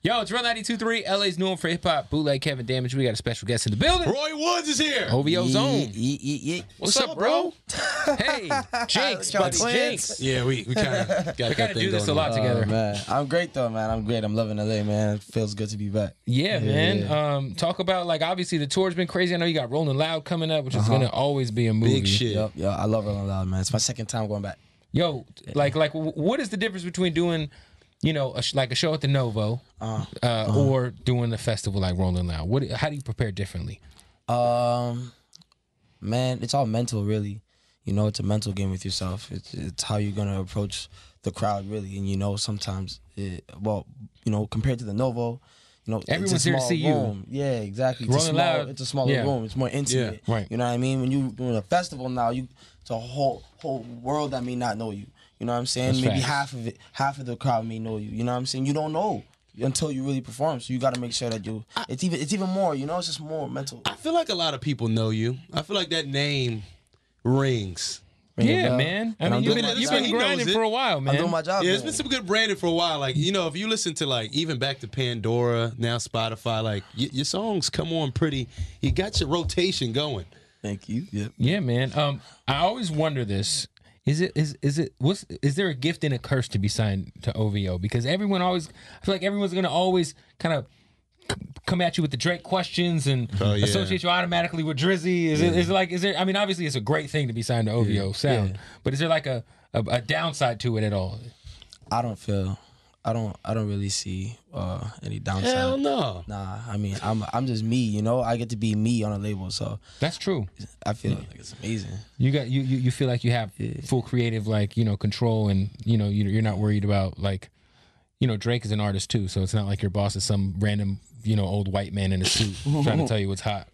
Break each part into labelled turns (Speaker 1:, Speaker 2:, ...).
Speaker 1: Yo, it's Real 92.3, LA's new one for hip-hop, bootleg Kevin Damage. We got a special guest in the building.
Speaker 2: Roy Woods is here.
Speaker 1: OVO Zone.
Speaker 3: Yeah.
Speaker 1: What's up, bro? Hey, Jinx, buddy, Jinx.
Speaker 2: Yeah, we kind of got
Speaker 1: We gotta do this a lot together.
Speaker 3: Man, I'm great though, man. I'm great. I'm loving LA, man. It feels good to be back.
Speaker 1: Yeah, man. Talk about, like, obviously the tour's been crazy. I know you got Rolling Loud coming up, which is gonna always be a movie.
Speaker 2: Big shit.
Speaker 3: Yep, yeah. I love Rolling Loud, man. It's my second time going back.
Speaker 1: Yo, like, what is the difference between doing, you know, like a show at the Novo, or doing a festival like Rolling Loud? How do you prepare differently?
Speaker 3: Man, it's all mental, really. You know, it's a mental game with yourself. It's how you're gonna approach the crowd, really. And you know, sometimes, compared to the Novo, you know,
Speaker 1: everyone's
Speaker 3: it's a
Speaker 1: here to
Speaker 3: small
Speaker 1: see
Speaker 3: room.
Speaker 1: you.
Speaker 3: Yeah, exactly. It's
Speaker 1: Rolling Loud,
Speaker 3: it's a smaller room. It's more intimate.
Speaker 1: Yeah, right.
Speaker 3: You know what I mean? When you're doing a festival now, it's a whole world that may not know you. You know what I'm saying?
Speaker 1: That's
Speaker 3: Maybe
Speaker 1: facts.
Speaker 3: half of the crowd may know you. You know what I'm saying? You don't know until you really perform. So you got to make sure that it's even more. You know, it's just more mental.
Speaker 2: I feel like a lot of people know you. I feel like that name rings.
Speaker 1: Yeah, man. I mean, you've been
Speaker 2: He
Speaker 1: grinding
Speaker 2: knows it.
Speaker 1: for a while, man.
Speaker 3: I'm doing my job.
Speaker 2: Yeah,
Speaker 3: man.
Speaker 2: it's been some good branding for a while. Like, you know, if you listen to, like, even back to Pandora, now Spotify, like, your songs come on pretty. You got your rotation going.
Speaker 3: Thank you. Yep.
Speaker 1: Yeah, man. I always wonder this. Is there a gift and a curse to be signed to OVO? Because I feel like everyone's gonna always kind of come at you with the Drake questions and associate you automatically with Drizzy. Is there? I mean, obviously it's a great thing to be signed to OVO sound, but is there like a downside to it at all?
Speaker 3: I don't really see any downside.
Speaker 2: Hell no.
Speaker 3: Nah, I mean, I'm just me, you know. I get to be me on a label, so
Speaker 1: That's true.
Speaker 3: I feel like it's amazing.
Speaker 1: You feel like you have full creative, like, you know, control, and, you know, you're not worried about, like, you know, Drake is an artist too, so it's not like your boss is some random, you know, old white man in a suit trying to tell you what's hot.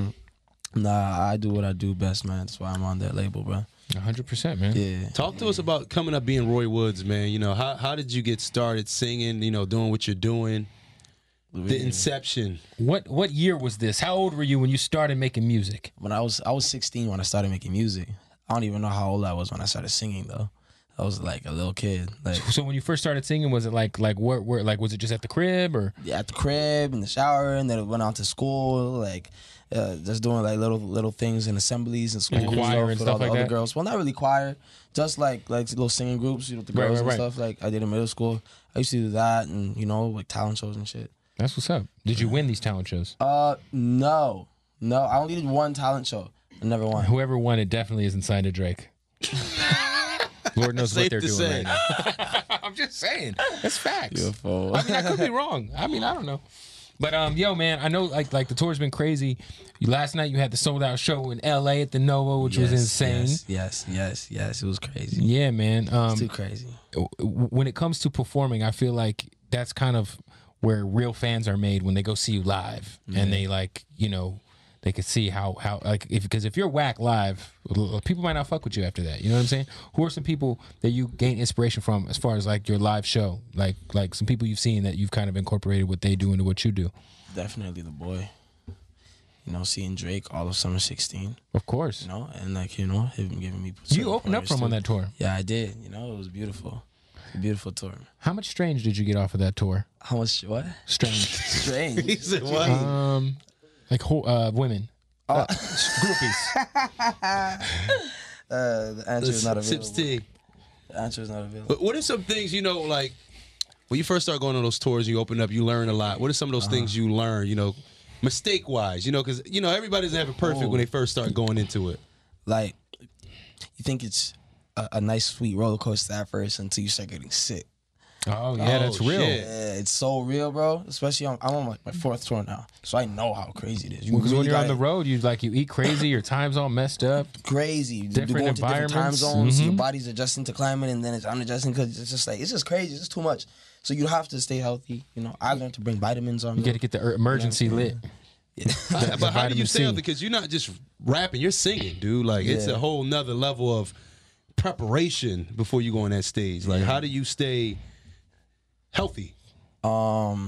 Speaker 3: Nah, I do what I do best, man. That's why I'm on that label, bro.
Speaker 1: 100%, man.
Speaker 3: Yeah.
Speaker 2: Talk to us about coming up being Roy Woods, man. You know, how did you get started singing, you know, doing what you're doing? The inception.
Speaker 1: What year was this? How old were you when you started making music?
Speaker 3: When I was 16 when I started making music. I don't even know how old I was when I started singing though. I was like a little kid. Like,
Speaker 1: So when you first started singing, was it like where was it just at the crib or?
Speaker 3: yeah, at the crib, in the shower, and then it went out to school, like just doing like little things in assemblies and school,
Speaker 1: Like choir and
Speaker 3: with
Speaker 1: stuff
Speaker 3: all the
Speaker 1: like
Speaker 3: other
Speaker 1: that?
Speaker 3: girls. Well, not really choir, just like little singing groups, you know, with the girls and stuff. Like I did in middle school. I used to do that, and you know, like talent shows and shit.
Speaker 1: That's what's up. Did you win these talent shows?
Speaker 3: No, I only did one talent show. I never won.
Speaker 1: Whoever won it definitely isn't signed to Drake. Lord knows what
Speaker 2: Safe
Speaker 1: they're
Speaker 2: to
Speaker 1: doing
Speaker 2: say.
Speaker 1: right now. I'm just saying. That's facts.
Speaker 3: Beautiful.
Speaker 1: I mean, I could be wrong. I mean, I don't know. But yo, man, I know like the tour's been crazy. Last night you had the sold out show in LA at the Novo, which was insane.
Speaker 3: Yes. It was crazy.
Speaker 1: Yeah, man.
Speaker 3: It's too crazy.
Speaker 1: When it comes to performing, I feel like that's kind of where real fans are made, when they go see you live and they, like, you know, they could see how like, because if you're whack live, people might not fuck with you after that. You know what I'm saying? Who are some people that you gain inspiration from as far as like your live show? Like some people you've seen that you've kind of incorporated what they do into what you do.
Speaker 3: Definitely The Boy. You know, seeing Drake all of summer 16.
Speaker 1: Of course.
Speaker 3: You know, and like, you know, him giving me.
Speaker 1: You opened up for him on that tour.
Speaker 3: Yeah, I did. You know, it was beautiful. A beautiful tour.
Speaker 1: How much Strange did you get off of that tour?
Speaker 3: How much? What?
Speaker 1: Strange.
Speaker 3: Strange.
Speaker 2: He said what?
Speaker 1: Like women. Groupies.
Speaker 3: The answer is not available.
Speaker 2: Sips tea.
Speaker 3: The answer is not available.
Speaker 2: But what are some things, you know, like when you first start going on those tours, you open up, you learn a lot. What are some of those things you learn, you know, mistake-wise? You know, because, you know, everybody doesn't have it perfect when they first start going into it.
Speaker 3: Like, you think it's a nice, sweet roller coaster at first until you start getting sick.
Speaker 1: Oh, yeah, that's real.
Speaker 2: shit.
Speaker 3: Yeah, it's so real, bro. Especially I'm on like my 4th tour now, so I know how crazy it is.
Speaker 1: Because when you're on the road, you eat crazy, your time's all messed up.
Speaker 3: Crazy. You
Speaker 1: Different
Speaker 3: go into different time
Speaker 1: environments.
Speaker 3: zones. Your body's adjusting to climate, and then it's unadjusting because it's just crazy. It's just too much. So you have to stay healthy. You know, I learned to bring vitamins on.
Speaker 1: You got to get the emergency lit.
Speaker 3: Yeah.
Speaker 2: But how do
Speaker 1: vitamin
Speaker 2: you stay
Speaker 1: C.
Speaker 2: healthy? Because you're not just rapping, you're singing, dude. Like, it's a whole nother level of preparation before you go on that stage. Like, how do you stay healthy?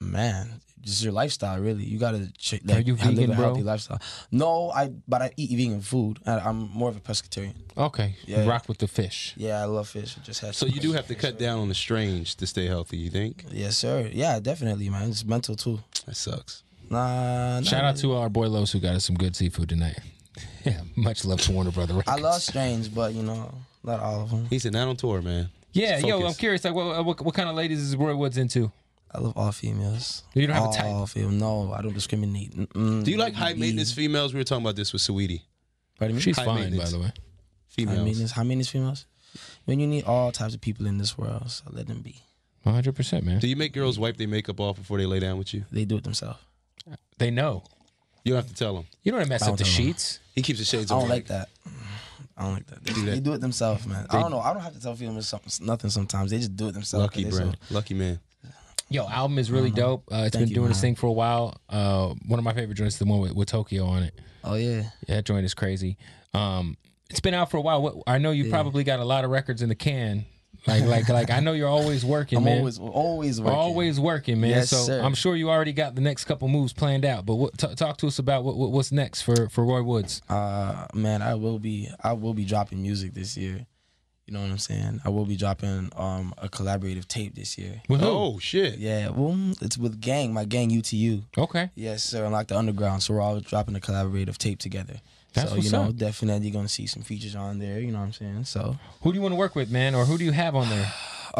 Speaker 3: Man, just your lifestyle, really. You gotta
Speaker 1: Are you
Speaker 3: live
Speaker 1: vegan,
Speaker 3: a
Speaker 1: bro?
Speaker 3: healthy lifestyle. No, but I eat vegan food. I'm more of a pescatarian.
Speaker 1: Okay,
Speaker 3: Yeah.
Speaker 1: rock with the fish.
Speaker 3: Yeah, I love fish. Just have
Speaker 2: So you do have to cut down on the strange to stay healthy. You think?
Speaker 3: Yes, sir. Yeah, definitely, man. It's mental too.
Speaker 2: That sucks.
Speaker 3: Nah.
Speaker 1: Shout out to our boy Los who got us some good seafood tonight. Yeah, much love to Warner Brother Records.
Speaker 3: I love strange, but you know, not all of them.
Speaker 2: He said, "Not on tour, man."
Speaker 1: Yeah,
Speaker 2: Focus.
Speaker 1: yo, I'm curious. Like, what kind of ladies is Roy Woods into?
Speaker 3: I love all females.
Speaker 1: You don't have a type?
Speaker 3: All females. No, I don't discriminate.
Speaker 2: Do you like high maintenance females? We were talking about this with Saweetie.
Speaker 3: Pardon me?
Speaker 1: She's
Speaker 2: High
Speaker 1: fine, by
Speaker 2: maintenance.
Speaker 1: the way.
Speaker 2: Females.
Speaker 3: High maintenance females. When you need all types of people in this world, so let them be.
Speaker 1: 100%, man.
Speaker 2: Do you make girls wipe their makeup off before they lay down with you?
Speaker 3: They do it themselves.
Speaker 1: They know.
Speaker 2: You don't have to tell them.
Speaker 1: You don't want to mess
Speaker 3: I
Speaker 1: up the
Speaker 3: don't know.
Speaker 1: sheets.
Speaker 2: He keeps the shades
Speaker 3: I
Speaker 2: on.
Speaker 3: don't like that. I don't like that.
Speaker 2: do that.
Speaker 3: They do it themselves, man. I don't know. I don't have to tell females nothing sometimes. They just do it themselves.
Speaker 2: Lucky,
Speaker 3: 'cause they
Speaker 2: Brent. Lucky man.
Speaker 1: Yo, album is really dope. It's
Speaker 3: Thank
Speaker 1: been
Speaker 3: you,
Speaker 1: doing this
Speaker 3: man.
Speaker 1: thing for a while. One of my favorite joints is the one with Tokyo on it.
Speaker 3: Oh yeah.
Speaker 1: Yeah, that joint is crazy. It's been out for a while. I know you probably got a lot of records in the can. Like I know you're always working,
Speaker 3: I'm
Speaker 1: man.
Speaker 3: always working.
Speaker 1: Always working, man.
Speaker 3: Yes,
Speaker 1: so
Speaker 3: sir.
Speaker 1: I'm sure you already got the next couple moves planned out. But talk to us about what's next for Roy Woods.
Speaker 3: Man, I will be dropping music this year. You know what I'm saying? I will be dropping a collaborative tape this year.
Speaker 1: With who?
Speaker 2: Oh shit.
Speaker 3: Yeah, well, it's with my gang UTU.
Speaker 1: Okay.
Speaker 3: Yes, sir. And like the underground, so we're all dropping a collaborative tape together.
Speaker 1: That's
Speaker 3: so
Speaker 1: what's
Speaker 3: you know,
Speaker 1: up.
Speaker 3: definitely gonna see some features on there. You know what I'm saying? So,
Speaker 1: Who do you want to work with, man, or who do you have on there?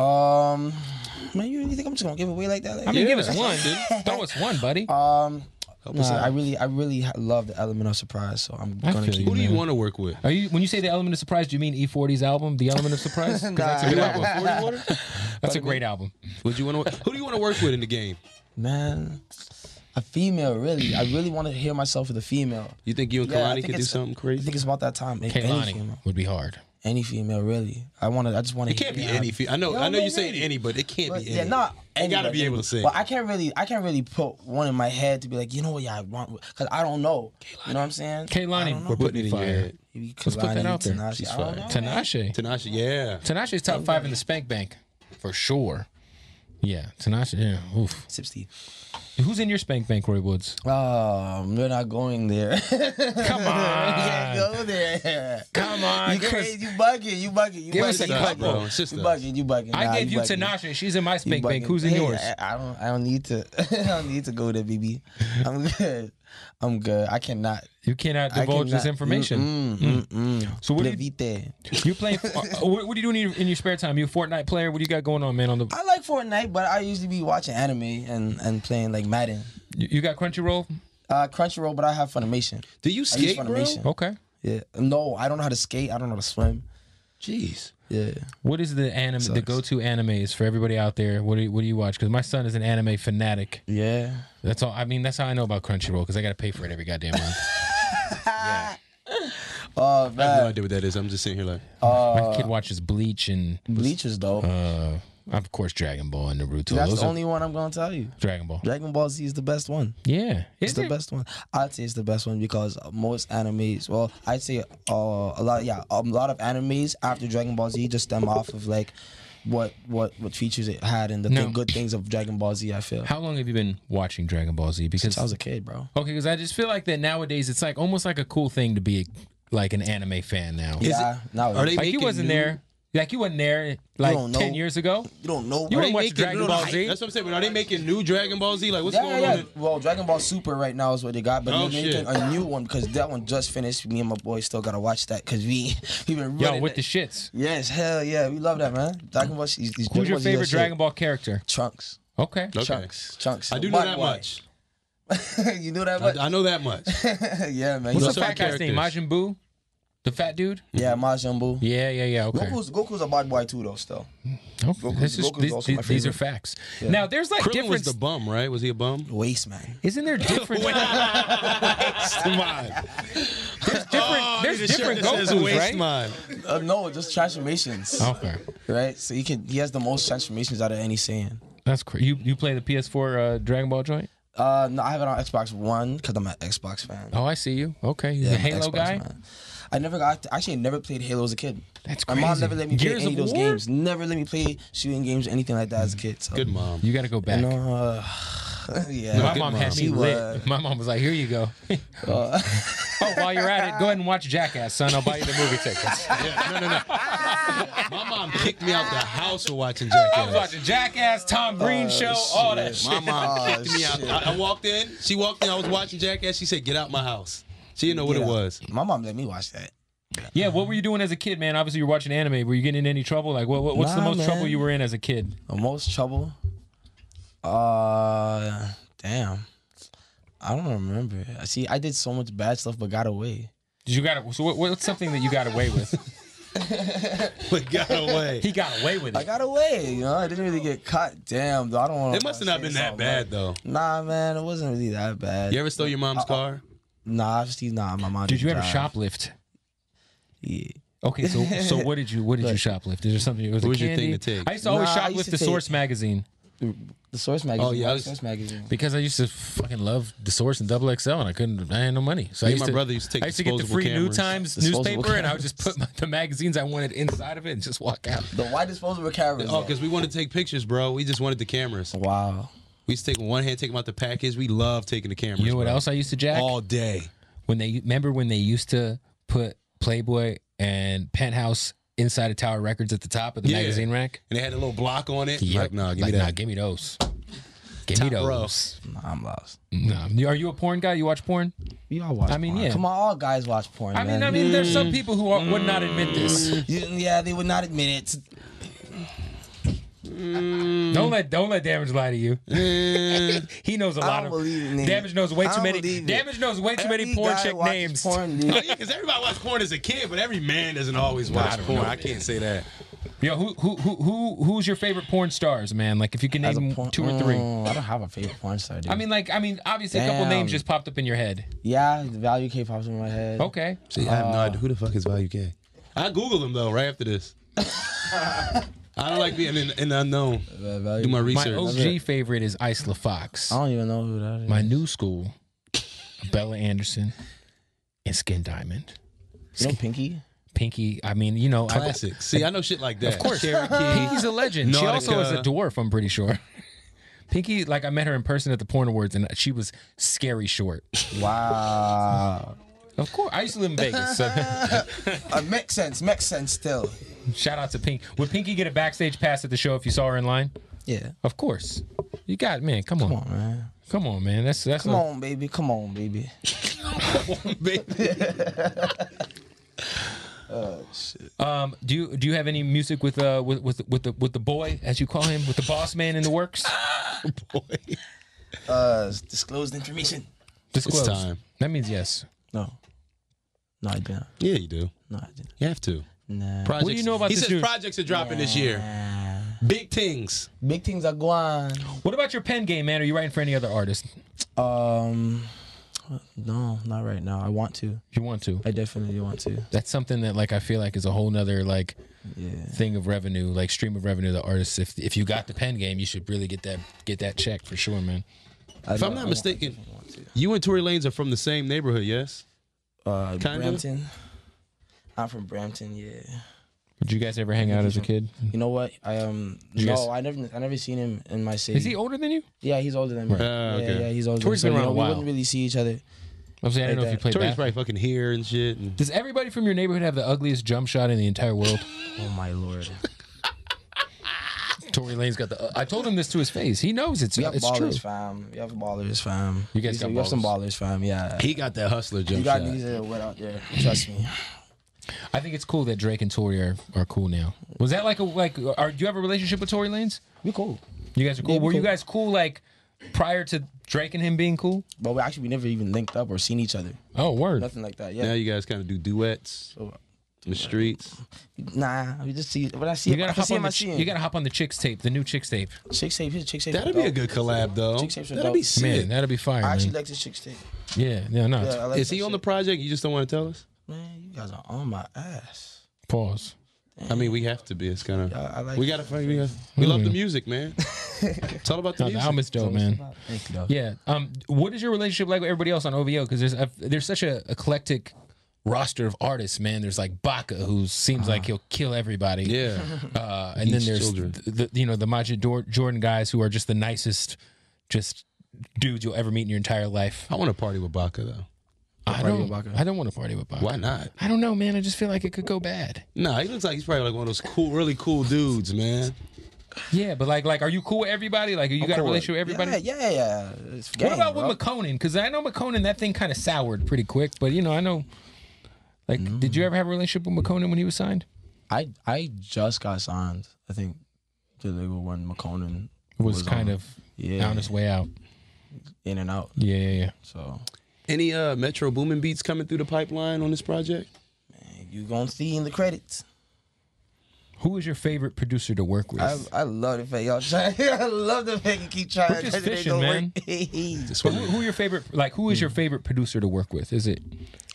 Speaker 3: man, you think I'm just gonna give it away like that? Like,
Speaker 1: I mean, give us
Speaker 2: Yeah.
Speaker 1: one, dude. Throw us one, buddy.
Speaker 2: Help us out.
Speaker 3: I really love the element of surprise. So I'm
Speaker 1: I
Speaker 3: gonna
Speaker 1: feel
Speaker 3: keep.
Speaker 2: Who do you
Speaker 1: man.
Speaker 2: want to work with?
Speaker 1: Are you when you say the element of surprise? Do you mean E40's album, The Element of Surprise? 'Cause that's a good
Speaker 3: Nah.
Speaker 1: album.
Speaker 2: 40 water?
Speaker 1: That's a great album.
Speaker 2: Would you want to? Who do you want to work with in the game?
Speaker 3: Man, a female, really. I really want to hear myself with a female.
Speaker 2: You think you and
Speaker 3: Yeah, I
Speaker 2: Kalani
Speaker 3: think
Speaker 2: could do
Speaker 3: it's-
Speaker 2: something
Speaker 3: I
Speaker 2: crazy?
Speaker 3: think it's about that time. Any
Speaker 1: Kaylani
Speaker 3: female,
Speaker 1: would be hard.
Speaker 3: any female, really. I just want to.
Speaker 2: It can't be any. I know. I know you're saying any, but it can't be any.
Speaker 3: Yeah, not.
Speaker 2: You gotta
Speaker 3: any,
Speaker 2: be able to sing.
Speaker 3: But I can't really put one in my head to be like, you know what? Yeah, I want because I don't know. You know what I'm saying? I
Speaker 1: Kaylani,
Speaker 3: don't know.
Speaker 2: We're putting it in your
Speaker 1: fire.
Speaker 2: head.
Speaker 3: Maybe
Speaker 1: Let's put that
Speaker 3: Kalani,
Speaker 1: out there.
Speaker 3: Tinashe,
Speaker 2: She's
Speaker 3: I don't
Speaker 2: fire.
Speaker 3: know, man.
Speaker 1: Tinashe.
Speaker 2: Tinashe, yeah.
Speaker 1: Tinashe's top 5 in the Spank Bank, for sure. Yeah, Tinashe. Yeah. Oof.
Speaker 3: 60.
Speaker 1: Who's in your Spank Bank, Roy Woods?
Speaker 3: We're not going there.
Speaker 1: Come
Speaker 3: We can't
Speaker 1: on.
Speaker 3: go there.
Speaker 1: Come on.
Speaker 3: You
Speaker 1: give us-
Speaker 3: crazy? You bugging? You
Speaker 1: Give us
Speaker 3: bugging?
Speaker 1: a
Speaker 3: You
Speaker 1: couple.
Speaker 3: bugging.
Speaker 2: It's just
Speaker 3: You
Speaker 2: us.
Speaker 3: bugging? You bugging?
Speaker 1: I
Speaker 3: Nah,
Speaker 1: gave you
Speaker 3: bugging.
Speaker 1: Tinashe. She's in my
Speaker 3: You
Speaker 1: Spank Bank.
Speaker 3: bugging.
Speaker 1: Who's in
Speaker 3: Hey,
Speaker 1: yours?
Speaker 3: I don't need to. I don't need to go there, BB. I'm good. I'm good. I cannot.
Speaker 1: You cannot
Speaker 3: I
Speaker 1: divulge this
Speaker 3: cannot-
Speaker 1: information. So what do you,
Speaker 3: Levite.
Speaker 1: you playing? What are you doing in your spare time? You a Fortnite player? What do you got going on, man? On the
Speaker 3: I like Fortnite, but I usually be watching anime and playing like Madden.
Speaker 1: you got Crunchyroll?
Speaker 3: Crunchyroll, but I have Funimation.
Speaker 2: Do you
Speaker 3: I use
Speaker 2: skate, bro?
Speaker 3: Funimation.
Speaker 1: Okay.
Speaker 3: Yeah. No, I don't know how to skate. I don't know how to swim.
Speaker 2: Jeez.
Speaker 3: Yeah.
Speaker 1: What is the anime? The
Speaker 3: Sucks.
Speaker 1: go-to animes for everybody out there? What do you watch? Because my son is an anime fanatic.
Speaker 3: Yeah.
Speaker 1: That's all. I mean, that's how I know about Crunchyroll because I got to pay for it every goddamn month. Yeah.
Speaker 3: Oh
Speaker 2: I have no
Speaker 3: man.
Speaker 2: idea what that is. I'm just sitting here like,
Speaker 1: My kid watches Bleach and
Speaker 3: Bleach is dope.
Speaker 1: of course Dragon Ball and Naruto.
Speaker 3: That's
Speaker 1: Those
Speaker 3: the
Speaker 1: are
Speaker 3: only one I'm gonna tell you.
Speaker 1: Dragon Ball.
Speaker 3: Dragon Ball Z is the best one.
Speaker 1: Yeah,
Speaker 3: It's the best one. I'd say it's the best one because most animes. Well, I'd say a lot. Yeah, a lot of animes after Dragon Ball Z just stem off of like what features it had and the
Speaker 1: No.
Speaker 3: good things of Dragon Ball Z. I feel
Speaker 1: How long have you been watching Dragon Ball Z? Because
Speaker 3: since I was a kid, bro.
Speaker 1: okay, because I just feel like that nowadays it's like almost like a cool thing to be like an anime fan now.
Speaker 3: Yeah, now
Speaker 2: are they
Speaker 1: Like you
Speaker 2: making
Speaker 1: wasn't
Speaker 2: new-
Speaker 1: there. Like you wasn't there like
Speaker 3: don't know.
Speaker 1: 10 years ago.
Speaker 3: you don't know.
Speaker 1: You
Speaker 3: bro.
Speaker 1: didn't watch
Speaker 2: making
Speaker 1: Dragon
Speaker 2: new-
Speaker 1: Ball Z?
Speaker 2: That's what I'm saying. But are they making new Dragon Ball Z? Like, what's going on?
Speaker 3: Well, Dragon Ball Super right now is what they got, but
Speaker 2: Oh,
Speaker 3: they're making
Speaker 2: shit.
Speaker 3: a new one because that one just finished. Me and my boys still gotta watch that because we been running.
Speaker 1: Yo, with
Speaker 3: that-
Speaker 1: the shits.
Speaker 3: Yes, hell yeah, we love that, man. Dragon Ball.
Speaker 1: Who's your favorite Dragon Ball character?
Speaker 3: Trunks.
Speaker 1: Okay.
Speaker 2: Okay.
Speaker 3: Trunks.
Speaker 2: I do know
Speaker 3: White
Speaker 2: that
Speaker 3: boy.
Speaker 2: much.
Speaker 3: You know that much?
Speaker 2: I know that much.
Speaker 3: Yeah, man.
Speaker 1: What's
Speaker 2: What's
Speaker 1: the
Speaker 2: up
Speaker 1: fat guy's name?
Speaker 2: characters?
Speaker 1: Majin Buu? The fat dude?
Speaker 3: Yeah, Majin Buu.
Speaker 1: Yeah. Okay.
Speaker 3: Goku's a bad boy too, though. Still,
Speaker 1: Okay. This is-
Speaker 3: Goku's also my
Speaker 1: these are
Speaker 3: favorite.
Speaker 1: facts. Now there's like
Speaker 2: Krillin
Speaker 1: different.
Speaker 2: was the bum, right? Was he a bum?
Speaker 3: waste man.
Speaker 1: Isn't there different?
Speaker 2: Come on.
Speaker 1: There's different Gokus, right?
Speaker 2: Man.
Speaker 3: No, just transformations.
Speaker 1: Okay.
Speaker 3: Right. So he has the most transformations out of any Saiyan.
Speaker 1: That's crazy. You play the PS4 Dragon Ball joint?
Speaker 3: No, I have it on Xbox One because I'm an Xbox fan.
Speaker 1: Oh, I see you. Okay, you're
Speaker 3: Yeah,
Speaker 1: a
Speaker 3: I'm an
Speaker 1: Halo
Speaker 3: Xbox
Speaker 1: guy.
Speaker 3: fan. I never played Halo as a kid.
Speaker 1: That's
Speaker 3: My mom
Speaker 1: crazy.
Speaker 3: never let me
Speaker 1: Gears
Speaker 3: play any of
Speaker 1: of
Speaker 3: those
Speaker 1: War?
Speaker 3: games. Never let me play shooting games or anything like that as a kid. So.
Speaker 2: Good mom.
Speaker 1: You got to go back.
Speaker 3: You know, Yeah,
Speaker 1: My mom had me
Speaker 3: She
Speaker 1: lit.
Speaker 3: was.
Speaker 1: My mom was like, "Here you go. Oh, while you're at it, go ahead and watch Jackass, son. I'll buy you the movie tickets."
Speaker 2: Yeah, no. My mom kicked me out the house for watching
Speaker 1: I was
Speaker 2: Jackass.
Speaker 1: watching Jackass, Tom Green show, all that shit.
Speaker 2: My mom kicked me
Speaker 3: shit.
Speaker 2: out. I walked in. She walked in. I was watching Jackass. She said, "Get out my house." She didn't know what it was.
Speaker 3: My mom let me watch that.
Speaker 1: Yeah, what were you doing as a kid, man? Obviously, you're watching anime. Were you getting in any trouble? Like, what's the
Speaker 3: Nah,
Speaker 1: most
Speaker 3: man.
Speaker 1: trouble you were in as a kid?
Speaker 3: The most trouble? Damn. I don't remember. See, I did so much bad stuff, but got away.
Speaker 1: Did you got? So what's something that you got away with?
Speaker 2: But got away.
Speaker 1: He got away with
Speaker 3: I
Speaker 1: it.
Speaker 3: got away, you know. I didn't really get caught. Damn, though. I don't want.
Speaker 2: It must have not been that bad though.
Speaker 3: Nah, man, it wasn't really that bad.
Speaker 2: You ever stole your mom's car?
Speaker 3: Nah, my mom.
Speaker 1: Did you ever
Speaker 3: drive.
Speaker 1: shoplift?
Speaker 3: Yeah.
Speaker 1: Okay, so what did you shoplift? Is there something? Was
Speaker 2: What
Speaker 1: it
Speaker 2: was your
Speaker 1: candy?
Speaker 2: thing to take?
Speaker 1: I used to always
Speaker 3: Nah, I
Speaker 1: shoplift
Speaker 3: used to
Speaker 1: the
Speaker 3: take-
Speaker 1: Source magazine
Speaker 3: The Source magazine.
Speaker 2: Oh, yeah, I was-
Speaker 3: Source magazine.
Speaker 1: because I used to fucking love the Source and Double XL, and I had no money. So
Speaker 2: Me
Speaker 1: I
Speaker 2: and
Speaker 1: used
Speaker 2: my
Speaker 1: to,
Speaker 2: brother used to take
Speaker 1: I used to get the
Speaker 2: disposable
Speaker 1: free New
Speaker 2: cameras.
Speaker 1: Times
Speaker 3: Disposable
Speaker 1: newspaper, and I would
Speaker 3: cameras.
Speaker 1: just put the magazines I wanted inside of it and just walk out.
Speaker 3: The white disposable cameras.
Speaker 2: Oh, because we wanted to take pictures, bro. We just wanted the cameras.
Speaker 3: Wow.
Speaker 2: We used to take them one hand, take them out the package. We love taking the cameras.
Speaker 1: You know what
Speaker 2: bro.
Speaker 1: else I used to jack?
Speaker 2: All day.
Speaker 1: When they used to put Playboy and Penthouse inside of Tower Records at the top of the
Speaker 2: Yeah.
Speaker 1: magazine rack.
Speaker 2: And they had a little block on it.
Speaker 1: Yep.
Speaker 2: Like, nah, give me
Speaker 1: Nah,
Speaker 2: that.
Speaker 1: give me those. Give me
Speaker 2: Top row.
Speaker 1: those.
Speaker 3: Nah, I'm lost.
Speaker 1: Nah. Are you a porn guy? You watch porn?
Speaker 3: We all watch.
Speaker 1: I mean,
Speaker 3: porn.
Speaker 1: yeah.
Speaker 3: Come on, all guys watch porn.
Speaker 1: I
Speaker 3: man.
Speaker 1: mean, there's some people who would not admit this.
Speaker 3: Yeah, they would not admit it.
Speaker 1: Don't let Damage lie to you. He knows a lot
Speaker 3: don't
Speaker 1: of.
Speaker 3: believe it, nigga.
Speaker 1: Damage knows way
Speaker 3: I
Speaker 1: too
Speaker 3: don't
Speaker 1: many.
Speaker 3: believe it.
Speaker 1: Damage knows way too many
Speaker 3: Every
Speaker 1: porn
Speaker 3: guy
Speaker 1: chick
Speaker 3: watches
Speaker 1: names.
Speaker 3: Porn,
Speaker 2: Oh,
Speaker 3: dude.
Speaker 2: yeah, because everybody watched porn as a kid, but every man doesn't always watch
Speaker 1: don't
Speaker 2: porn.
Speaker 1: know.
Speaker 2: I can't say that.
Speaker 1: Yo, who's your favorite porn stars, man? Like, if you can
Speaker 3: As a
Speaker 1: name
Speaker 3: porn-
Speaker 1: 2 or 3.
Speaker 3: I don't have a favorite porn star, dude.
Speaker 1: I mean, obviously, a couple
Speaker 3: Damn.
Speaker 1: names just popped up in your head.
Speaker 3: yeah, the Value K pops in my head.
Speaker 1: Okay.
Speaker 2: See, I have no idea. Who the fuck is Value K? I Google him, though, right after this. I don't like being in the unknown.
Speaker 3: Value.
Speaker 2: Do my
Speaker 1: My
Speaker 2: research.
Speaker 1: OG favorite is Isla Fox.
Speaker 3: I don't even know who that is.
Speaker 1: My new school, Bella Anderson and Skin Diamond.
Speaker 3: You know Pinky?
Speaker 1: Pinky, I mean, you know,
Speaker 2: Classic. See, I know shit like that.
Speaker 1: Of course.
Speaker 2: Cherokee.
Speaker 1: Pinky's a legend. She also is a
Speaker 2: Nautica.
Speaker 1: dwarf, I'm pretty sure. Pinky, like, I met her in person at the Porn Awards, and she was scary short.
Speaker 3: Wow.
Speaker 1: Of course. I used to live in Vegas, so
Speaker 3: Makes sense still.
Speaker 1: shout out to Pinky. Would Pinky get a backstage pass at the show if you saw her in line?
Speaker 3: Yeah.
Speaker 1: Of course. You got it, man. Come on.
Speaker 3: Come on, man.
Speaker 1: Come on, man. That's
Speaker 3: Come on, baby. Come on, baby.
Speaker 1: Do you have any music with the boy, as you call him, with the boss man in the works?
Speaker 2: Boy.
Speaker 3: Disclosed information.
Speaker 1: Disclose.
Speaker 2: time.
Speaker 1: That means yes.
Speaker 3: No. No, I didn't.
Speaker 2: Yeah, you do.
Speaker 3: No, I didn't.
Speaker 2: You have to.
Speaker 3: Nah.
Speaker 2: Projects,
Speaker 1: What do you know about
Speaker 2: he
Speaker 1: this
Speaker 2: says
Speaker 1: dude?
Speaker 2: projects are dropping this year. Big things.
Speaker 3: Big things are going.
Speaker 1: What about your pen game, man? Are you writing for any other artist?
Speaker 3: No, not right now. I want to.
Speaker 1: You want to?
Speaker 3: I definitely want to.
Speaker 1: That's something that, like, I feel like is a whole nother, like,
Speaker 3: Yeah.
Speaker 1: thing of revenue, like stream of revenue. The artists, if you got the pen game, you should really get that check for sure, man.
Speaker 2: If I'm not mistaken, you and Tory Lanez are from the same neighborhood, yes? Kinda?
Speaker 3: Brampton. I'm from Brampton. Yeah.
Speaker 1: Did you guys ever hang out as a kid?
Speaker 3: You know what?
Speaker 1: you guys-
Speaker 3: I never seen him in my city.
Speaker 1: Is he older than you?
Speaker 3: Yeah, he's older than me.
Speaker 2: okay.
Speaker 3: Yeah, he's older.
Speaker 1: Tory's
Speaker 3: than
Speaker 1: been
Speaker 3: me.
Speaker 1: around a
Speaker 3: We
Speaker 1: while.
Speaker 3: wouldn't really see each other.
Speaker 1: I'm saying I don't know if you played
Speaker 2: Tory's
Speaker 1: basketball.
Speaker 2: probably fucking here and shit. And
Speaker 1: Does everybody from your neighborhood have the ugliest jump shot in the entire world?
Speaker 3: Oh my lord.
Speaker 1: Tory Lane's got the. I told him this to his face. He knows it's
Speaker 3: We have
Speaker 1: it's
Speaker 3: ballers,
Speaker 1: true.
Speaker 3: fam. We have ballers, fam.
Speaker 1: You guys got
Speaker 3: we have some
Speaker 1: ballers.
Speaker 3: ballers, fam. Yeah.
Speaker 2: he got that hustler jump
Speaker 3: You got
Speaker 2: shot.
Speaker 3: niggas that are wet out there. Trust me.
Speaker 1: I think it's cool that Drake and Tory are cool now. Was that do you have a relationship with Tory Lanez?
Speaker 3: We cool.
Speaker 1: You guys are cool.
Speaker 3: Yeah, we
Speaker 1: Were you
Speaker 3: cool.
Speaker 1: guys cool like prior to Drake and him being cool?
Speaker 3: But we never even linked up or seen each other.
Speaker 1: Oh, word.
Speaker 3: Nothing like that.
Speaker 2: Now
Speaker 3: Yeah.
Speaker 2: you guys kind of do duets
Speaker 3: So,
Speaker 2: in the streets.
Speaker 3: nah, we just see. When I see
Speaker 1: You
Speaker 3: him,
Speaker 1: gotta
Speaker 3: if I
Speaker 1: hop
Speaker 3: see
Speaker 1: on
Speaker 3: him,
Speaker 1: the
Speaker 3: I see him.
Speaker 1: you gotta hop on the Chicks tape, the new Chicks tape.
Speaker 3: Chick tape. His chick tape.
Speaker 2: That'd be a good collab, though.
Speaker 3: Chick tapes are
Speaker 2: That'd
Speaker 3: dope.
Speaker 2: be sick.
Speaker 1: Man, that'd be fire.
Speaker 3: I actually
Speaker 1: Man.
Speaker 3: like this chick tape.
Speaker 1: Yeah, no.
Speaker 3: Yeah, I like
Speaker 2: Is he
Speaker 3: that
Speaker 2: on the
Speaker 3: shit.
Speaker 2: project? You just don't want to tell us?
Speaker 3: Man, you guys are on my ass.
Speaker 1: Pause.
Speaker 2: I mean, we have to be. It's kind of.
Speaker 3: I like
Speaker 2: We gotta. We love the music, man. It's all about the
Speaker 1: No, the
Speaker 2: music.
Speaker 1: album is dope, man.
Speaker 3: Thank you, though.
Speaker 1: Yeah. What is your relationship like with everybody else on OVO? Because there's such a eclectic roster of artists, man. There's like Baca, who seems like he'll kill everybody.
Speaker 2: Yeah.
Speaker 1: And then
Speaker 2: Eats
Speaker 1: there's
Speaker 2: children.
Speaker 1: the Majid Jordan guys who are just the nicest, just dudes you'll ever meet in your entire life.
Speaker 2: I want to party with Baca though.
Speaker 1: I don't want to party with Baca.
Speaker 2: Why not?
Speaker 1: I don't know, man. I just feel like it could go bad.
Speaker 2: Nah, he looks like he's probably like one of those cool, really cool dudes, man.
Speaker 1: Yeah, but like, are you cool with everybody? Like, you got a relationship with everybody?
Speaker 3: Yeah. It's gang,
Speaker 1: What about
Speaker 3: bro.
Speaker 1: with McConan? Because I know McConan, that thing kind of soured pretty quick. But I know. Like, did you ever have a relationship with McConan when he was signed?
Speaker 3: I just got signed. I think the legal when McConan
Speaker 1: Was kind of on his way out.
Speaker 3: in and out.
Speaker 1: Yeah.
Speaker 3: So
Speaker 2: Any Metro Boomin beats coming through the pipeline on this project?
Speaker 3: man, you gonna see in the credits.
Speaker 1: Who is your favorite producer to work with?
Speaker 3: I love the fact y'all try. I love the fact you keep trying.
Speaker 1: We're just fishing, man.
Speaker 2: This
Speaker 1: But
Speaker 2: one.
Speaker 1: who your favorite? Like, who is your favorite producer to work with? Is it?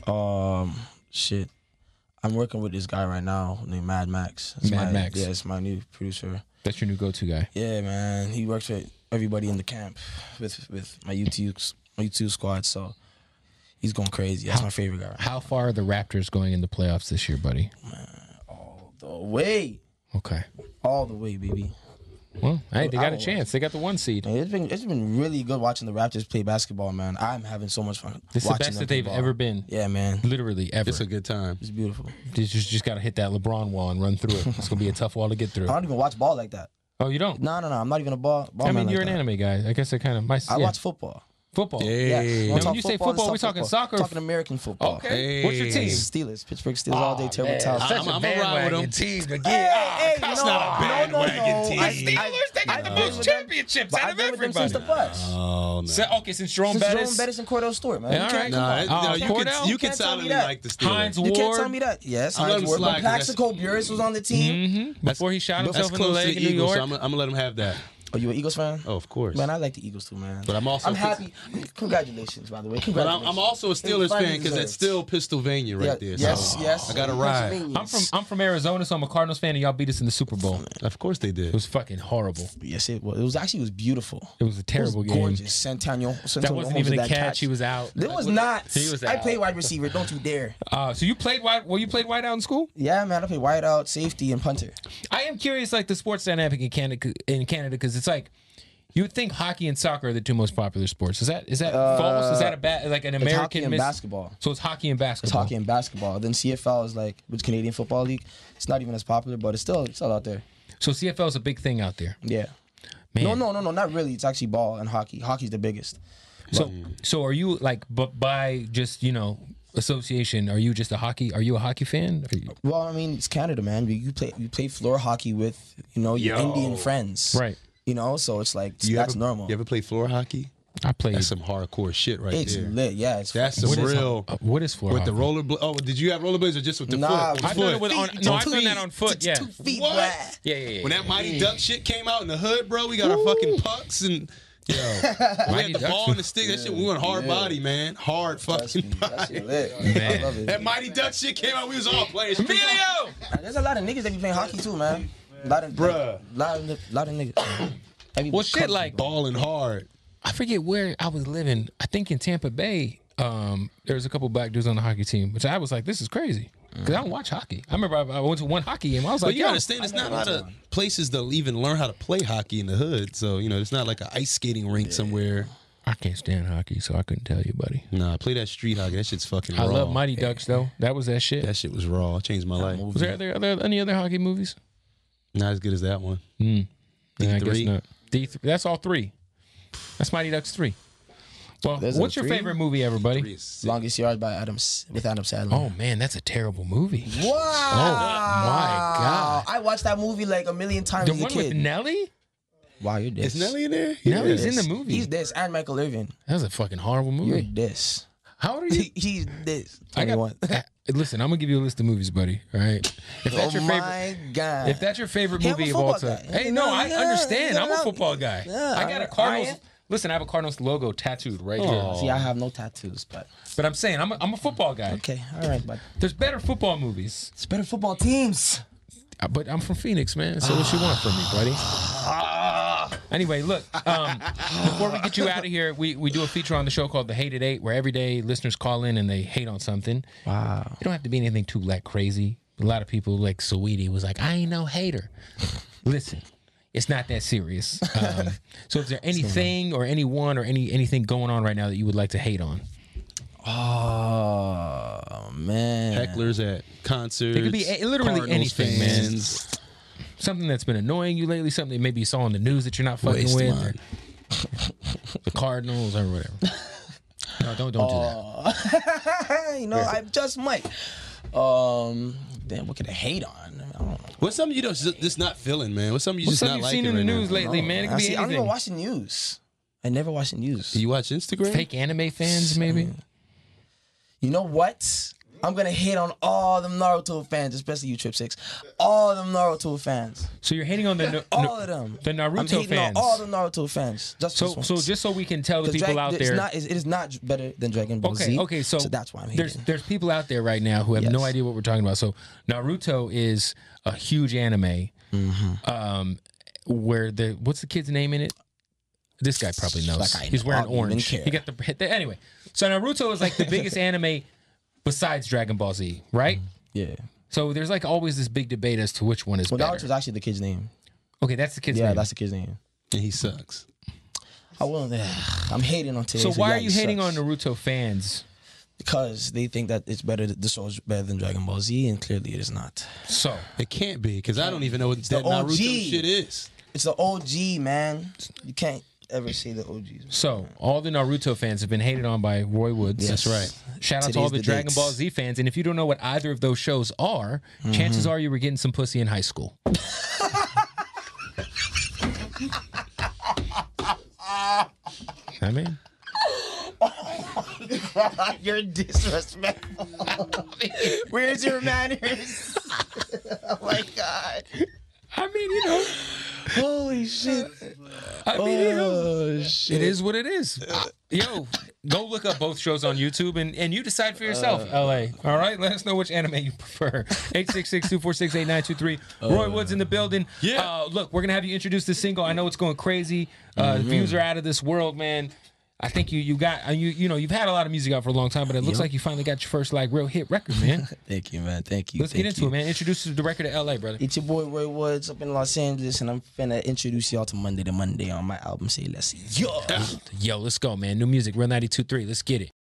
Speaker 3: Shit. I'm working with this guy right now named Mad Max.
Speaker 1: Mad Max.
Speaker 3: Yeah, it's my new producer.
Speaker 1: That's your new go-to guy.
Speaker 3: Yeah, man. He works with everybody in the camp with my YouTube squad. So he's going crazy. That's my favorite guy.
Speaker 1: How far are the Raptors going in the playoffs this year, buddy?
Speaker 3: All the way.
Speaker 1: Okay.
Speaker 3: All the way, baby.
Speaker 1: Well, hey, they got a chance. They got the 1 seed.
Speaker 3: Man, it's been really good watching the Raptors play basketball, man. I'm having so much fun.
Speaker 1: This is the
Speaker 3: watching
Speaker 1: best
Speaker 3: them
Speaker 1: that
Speaker 3: play
Speaker 1: they've
Speaker 3: ball.
Speaker 1: ever been.
Speaker 3: Yeah, man.
Speaker 1: Literally ever.
Speaker 2: It's a good time.
Speaker 3: It's beautiful.
Speaker 1: You just got to hit that LeBron wall and run through it. It's going to be a tough wall to get through.
Speaker 3: I don't even watch ball like that.
Speaker 1: Oh, you don't?
Speaker 3: No. I'm not even a ball
Speaker 1: I mean,
Speaker 3: man
Speaker 1: you're
Speaker 3: like
Speaker 1: an
Speaker 3: that.
Speaker 1: anime guy. I guess I kind of...
Speaker 3: I watch football.
Speaker 1: Football.
Speaker 2: Yeah.
Speaker 3: Yeah.
Speaker 1: Now, when you say football, we talking soccer?
Speaker 3: Talking American football.
Speaker 1: Okay. What's your team?
Speaker 3: Steelers. Pittsburgh Steelers all day. Terrible talent.
Speaker 2: I'm gonna ride with them.
Speaker 1: team again.
Speaker 3: Hey,
Speaker 2: That's not a bandwagon team.
Speaker 1: The Steelers, they got the most championships out of
Speaker 3: I've been with them since the
Speaker 1: everybody.
Speaker 3: bus.
Speaker 2: Oh no.
Speaker 1: Okay, since Jerome
Speaker 3: Since Jerome
Speaker 1: Bettis.
Speaker 3: Bettis and Cordell Stewart, man.
Speaker 1: Yeah,
Speaker 3: You can't-
Speaker 1: all right.
Speaker 3: come on.
Speaker 2: Nah,
Speaker 1: Cordell?
Speaker 2: you
Speaker 3: You
Speaker 2: can
Speaker 3: can't tell me
Speaker 2: solidly
Speaker 3: that.
Speaker 2: like the Steelers.
Speaker 1: Hines
Speaker 3: You can't
Speaker 1: Ward.
Speaker 3: tell me that. Yes,
Speaker 2: I'm letting
Speaker 3: Hines
Speaker 2: him
Speaker 3: Ward.
Speaker 2: slide
Speaker 3: But
Speaker 2: 'cause
Speaker 3: Plaxico Burress was on the team.
Speaker 1: Before he shot
Speaker 2: That's
Speaker 1: himself in the
Speaker 2: close to
Speaker 1: leg
Speaker 2: the
Speaker 1: in New
Speaker 2: Eagles,
Speaker 1: York.
Speaker 2: so I'm gonna let him have that.
Speaker 3: Are you an Eagles fan?
Speaker 2: Oh, of course.
Speaker 3: Man, I like the Eagles too, man.
Speaker 2: But I'm also-
Speaker 3: happy. Congratulations, by the way.
Speaker 2: But
Speaker 3: Congratulations.
Speaker 2: I'm also a Steelers
Speaker 3: Finally
Speaker 2: fan because that's
Speaker 3: deserved.
Speaker 2: still Pennsylvania right there.
Speaker 3: Yes,
Speaker 2: so
Speaker 3: yes.
Speaker 2: I got to ride.
Speaker 1: I'm from Arizona, so I'm a Cardinals fan, and y'all beat us in the Super Bowl.
Speaker 2: Of course they
Speaker 1: It
Speaker 2: did.
Speaker 1: was fucking horrible.
Speaker 3: Yes, it was. It was beautiful.
Speaker 1: It was a terrible game.
Speaker 3: Gorgeous. Santonio
Speaker 1: That wasn't even a catch. He was out.
Speaker 3: It was not.
Speaker 1: He was
Speaker 3: I
Speaker 1: out.
Speaker 3: played wide receiver. Don't you dare.
Speaker 1: So you played wide? Well, you played wide out in school.
Speaker 3: Yeah, man. I played wide out, safety, and punter.
Speaker 1: I am curious, like the sports dynamic in Canada, because it's like you would think hockey and soccer are the two most popular sports. Is that false? Is that a bad like an
Speaker 3: It's
Speaker 1: American
Speaker 3: hockey and basketball.
Speaker 1: So it's hockey and
Speaker 3: It's
Speaker 1: basketball.
Speaker 3: hockey and basketball. Then CFL is like with Canadian Football League. It's not even as popular, but it's still out there.
Speaker 1: So CFL is a big thing out there.
Speaker 3: Yeah.
Speaker 1: Man.
Speaker 3: No, not really. It's actually ball and hockey. Hockey's the biggest.
Speaker 1: So are you like, but by just association, are you just a hockey? Are you a hockey fan?
Speaker 3: Well, I mean, it's Canada, man. You play floor hockey with your Indian friends,
Speaker 1: Right.
Speaker 3: So it's like
Speaker 2: You
Speaker 3: that's
Speaker 2: ever,
Speaker 3: normal.
Speaker 2: You ever play floor hockey?
Speaker 1: I played.
Speaker 2: That's some hardcore shit right
Speaker 3: It's
Speaker 2: there.
Speaker 3: lit, yeah. It's
Speaker 2: That's some real.
Speaker 1: What is floor
Speaker 2: With the
Speaker 1: hockey?
Speaker 2: rollerblade. Oh, did you have rollerblades or just with the
Speaker 3: Nah,
Speaker 2: foot?
Speaker 3: with
Speaker 1: I've done it with
Speaker 3: feet.
Speaker 1: on. No, I've done that on foot. Yeah.
Speaker 3: 2 feet,
Speaker 2: What?
Speaker 3: bruh.
Speaker 1: Yeah.
Speaker 2: When that Mighty Duck shit came out in the hood, bro, we got our fucking pucks and we
Speaker 1: Mighty
Speaker 2: had the
Speaker 1: Ducks
Speaker 2: ball and the stick. That shit, we went hard body, man. Hard
Speaker 3: Trust
Speaker 2: fucking
Speaker 3: me, that
Speaker 2: body.
Speaker 3: shit lit.
Speaker 1: Man.
Speaker 3: I love it.
Speaker 2: That Mighty Duck shit came out, we was all players.
Speaker 1: Emilio.
Speaker 3: There's a lot of niggas that be playing hockey too, man. Lot of niggas. Man.
Speaker 1: Well, shit, like
Speaker 2: Balling hard.
Speaker 1: I forget where I was living. I think in Tampa Bay. There was a couple black dudes on the hockey team, which I was like, this is crazy. Because I don't watch hockey. I remember I went to one hockey game. I was
Speaker 2: But
Speaker 1: like,
Speaker 2: you
Speaker 1: yo,
Speaker 2: understand, there's not a lot of places to even learn how to play hockey in the hood. So, it's not like an ice skating rink somewhere.
Speaker 1: I can't stand hockey, so I couldn't tell you, buddy.
Speaker 2: Nah, play that street hockey. That shit's fucking raw.
Speaker 1: I love Mighty Ducks, though. That was that shit.
Speaker 2: That shit was raw. It changed my life.
Speaker 1: Was there any other hockey movies?
Speaker 2: Not as good as that one.
Speaker 1: Yeah, I guess
Speaker 2: D3.
Speaker 1: not. D3. That's all 3. That's Mighty Ducks 3. Well,
Speaker 3: There's
Speaker 1: what's
Speaker 3: a
Speaker 1: your
Speaker 3: 3?
Speaker 1: favorite movie, everybody?
Speaker 3: Longest Yard by Adam Sandler.
Speaker 1: Oh man, that's a terrible movie.
Speaker 3: Wow!
Speaker 1: my God.
Speaker 3: I watched that movie like a million times
Speaker 1: The
Speaker 3: as a
Speaker 1: one with
Speaker 3: kid.
Speaker 1: Nelly?
Speaker 3: Wow, you're this.
Speaker 2: Is Nelly in there?
Speaker 1: Nelly's
Speaker 3: This.
Speaker 1: in the movie.
Speaker 3: He's this, and Michael Irvin.
Speaker 1: That was a fucking horrible
Speaker 3: You're
Speaker 1: movie.
Speaker 3: this.
Speaker 1: How old are you?
Speaker 3: He's this.
Speaker 1: I got.
Speaker 3: 21.
Speaker 1: Listen, I'm gonna give you a list of movies, buddy. All right. If that's your favorite,
Speaker 3: my God.
Speaker 1: if that's your favorite
Speaker 3: Hey, I'm a
Speaker 1: movie of all
Speaker 3: football
Speaker 1: time,
Speaker 3: guy.
Speaker 1: hey, no, I
Speaker 3: Yeah,
Speaker 1: understand.
Speaker 3: yeah,
Speaker 1: I'm a
Speaker 3: yeah.
Speaker 1: football guy.
Speaker 3: Yeah,
Speaker 1: I got a
Speaker 3: I
Speaker 1: Cardinals.
Speaker 3: am.
Speaker 1: Listen, I have a Cardinals logo tattooed right here.
Speaker 3: See, I have no tattoos, but
Speaker 1: But I'm saying I'm a football guy.
Speaker 3: okay, all right, but
Speaker 1: There's better football movies.
Speaker 3: it's better football teams.
Speaker 1: But I'm from Phoenix, man. So what you want from me, buddy? Anyway, look. Before we get you out of here, we do a feature on the show called The Hated Eight, where every day listeners call in and they hate on something.
Speaker 3: Wow.
Speaker 1: It don't have to be anything too crazy. A lot of people like Saweetie was like, I ain't no hater. Listen, it's not that serious. So is there anything or anyone or anything going on right now that you would like to hate on?
Speaker 3: Oh man,
Speaker 2: Hecklers at concerts.
Speaker 1: It could be literally
Speaker 2: Cardinals
Speaker 1: anything,
Speaker 2: fans.
Speaker 1: man. Something that's been annoying you lately, something maybe you saw on the news that you're not fucking with, or the Cardinals or whatever. No, don't do that.
Speaker 3: You know, I just might. Damn, what could I hate on? I don't know.
Speaker 2: What's something you just not feeling, man? What's something you just not
Speaker 1: you've
Speaker 2: liking
Speaker 1: seen in
Speaker 2: right
Speaker 1: the
Speaker 2: now?
Speaker 1: news lately, man? It could be
Speaker 3: I don't
Speaker 1: anything.
Speaker 3: even watch the news. I never watch the news.
Speaker 2: Do you watch Instagram?
Speaker 1: Fake anime fans, maybe.
Speaker 3: You know what? I'm gonna hate on all them Naruto fans, especially you, Trip 6. All them Naruto fans.
Speaker 1: So you're hating on the
Speaker 3: All of them.
Speaker 1: the Naruto
Speaker 3: I'm hating
Speaker 1: fans.
Speaker 3: on all the Naruto fans. Just
Speaker 1: So just so we can tell the people out there.
Speaker 3: it is not better than Dragon Ball Z.
Speaker 1: Okay, so
Speaker 3: that's why I'm hating.
Speaker 1: there's people out there right now who have no
Speaker 3: Yes.
Speaker 1: idea what we're talking about. So Naruto is a huge anime. Where what's the kid's name in it? This guy probably knows.
Speaker 3: Like I
Speaker 1: He's
Speaker 3: know.
Speaker 1: wearing
Speaker 3: I don't even
Speaker 1: orange.
Speaker 3: care.
Speaker 1: He got the anyway. So Naruto is like the biggest anime besides Dragon Ball Z, right?
Speaker 3: Yeah.
Speaker 1: So there's like always this big debate as to which one is
Speaker 3: Well,
Speaker 1: better.
Speaker 3: Naruto's actually the kid's name.
Speaker 1: Okay, that's the kid's
Speaker 3: Yeah,
Speaker 1: name.
Speaker 3: that's the kid's name.
Speaker 2: And he sucks.
Speaker 3: I'm hating on today.
Speaker 1: So why
Speaker 3: yeah,
Speaker 1: are you
Speaker 3: he
Speaker 1: hating
Speaker 3: sucks.
Speaker 1: on Naruto fans?
Speaker 3: Because they think that it's better. The show's better than Dragon Ball Z, and clearly it is not.
Speaker 1: So
Speaker 2: It can't be, because I don't even know what that
Speaker 3: the OG.
Speaker 2: Naruto shit is.
Speaker 3: It's the OG, man. You can't ever say the OGs.
Speaker 1: So all the Naruto fans have been hated on by Roy Woods.
Speaker 3: Yes.
Speaker 2: That's right.
Speaker 1: Shout out to
Speaker 3: Today's
Speaker 1: all the
Speaker 3: the
Speaker 1: Dragon
Speaker 3: dates.
Speaker 1: Ball Z fans. And if you don't know what either of those shows are, chances are you were getting some pussy in high school. I mean,
Speaker 3: You're disrespectful. Where's your manners? Oh my god.
Speaker 1: I mean, you know,
Speaker 3: Holy shit.
Speaker 1: I mean, you know,
Speaker 3: Oh shit.
Speaker 1: it is what it is. Yo, go look up both shows on YouTube and you decide for yourself, LA. All right? Let us know which anime you prefer. 866-246-8923. Roy Woods in the building.
Speaker 2: Yeah.
Speaker 1: Look, we're going to have you introduce the single. I know it's going crazy. The views are out of this world, man. I think you got you know you've had a lot of music out for a long time, but it looks like you finally got your first like real hit record, man.
Speaker 3: Thank you, man. Thank you.
Speaker 1: Let's get into it, man. Introduce the record to LA, brother.
Speaker 3: It's your boy Roy Woods up in Los Angeles, and I'm finna introduce y'all to Monday to Monday on my album Say Less. Yo.
Speaker 1: Yo, let's go, man. New music, Real 92.3. Let's get it.